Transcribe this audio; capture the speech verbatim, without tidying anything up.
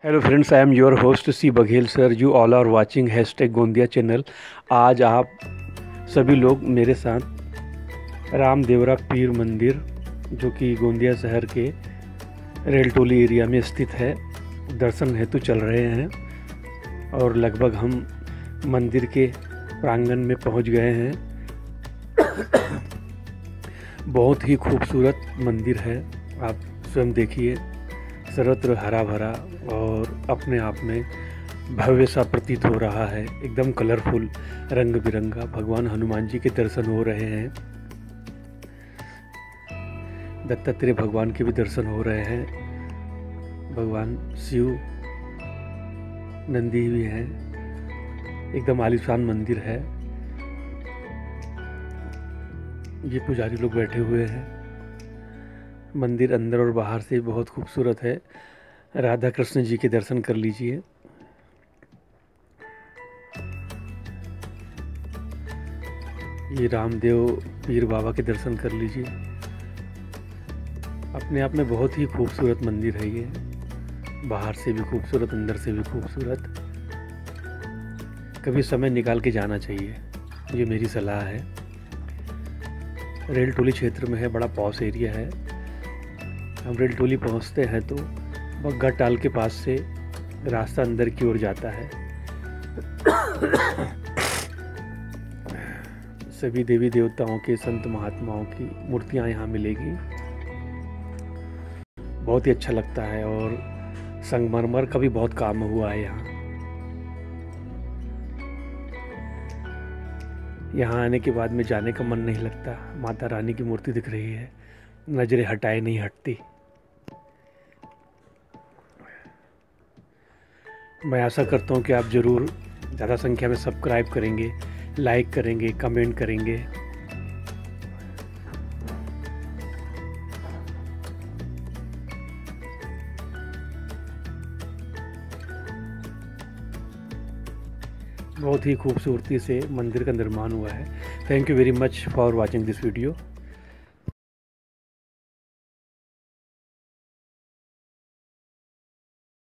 Hello friends, I am your host C Baghel sir. You all are watching hashtag Gondia channel. आज आप सभी लोग मेरे साथ रामदेवरा पीर मंदिर, जो कि गोंदिया शहर के रेलटोली एरिया में स्थित है, दर्शन हेतु चल रहे हैं। और लगभग हम मंदिर के प्रांगण में पहुंच गए हैं। बहुत ही खूबसूरत मंदिर है, आप स्वयं देखिए। सर्वत्र हरा भरा और अपने आप में भव्य सा प्रतीत हो रहा है। एकदम कलरफुल, रंग बिरंगा। भगवान हनुमान जी के दर्शन हो रहे हैं, दत्तात्रेय भगवान के भी दर्शन हो रहे हैं, भगवान शिव, नंदी भी हैं। एकदम आलीशान मंदिर है। ये पुजारी लोग बैठे हुए हैं। मंदिर अंदर और बाहर से बहुत खूबसूरत है। राधा कृष्ण जी के दर्शन कर लीजिए। ये रामदेव पीर बाबा के दर्शन कर लीजिए। अपने आप में बहुत ही खूबसूरत मंदिर है ये, बाहर से भी खूबसूरत, अंदर से भी खूबसूरत। कभी समय निकाल के जाना चाहिए, ये मेरी सलाह है। रेलटोली क्षेत्र में है, बड़ा पॉश एरिया है। हम रेलटोली पहुंचते हैं तो बग्गा टाल के पास से रास्ता अंदर की ओर जाता है। सभी देवी देवताओं के, संत महात्माओं की मूर्तियां यहाँ मिलेगी। बहुत ही अच्छा लगता है। और संगमरमर का भी बहुत काम हुआ है यहाँ। यहाँ आने के बाद में जाने का मन नहीं लगता। माता रानी की मूर्ति दिख रही है, नजरें हटाए नहीं हटती। मैं आशा करता हूँ कि आप ज़रूर ज़्यादा संख्या में सब्सक्राइब करेंगे, लाइक करेंगे, कमेंट करेंगे। बहुत ही खूबसूरती से मंदिर का निर्माण हुआ है। Thank you very much for watching this video.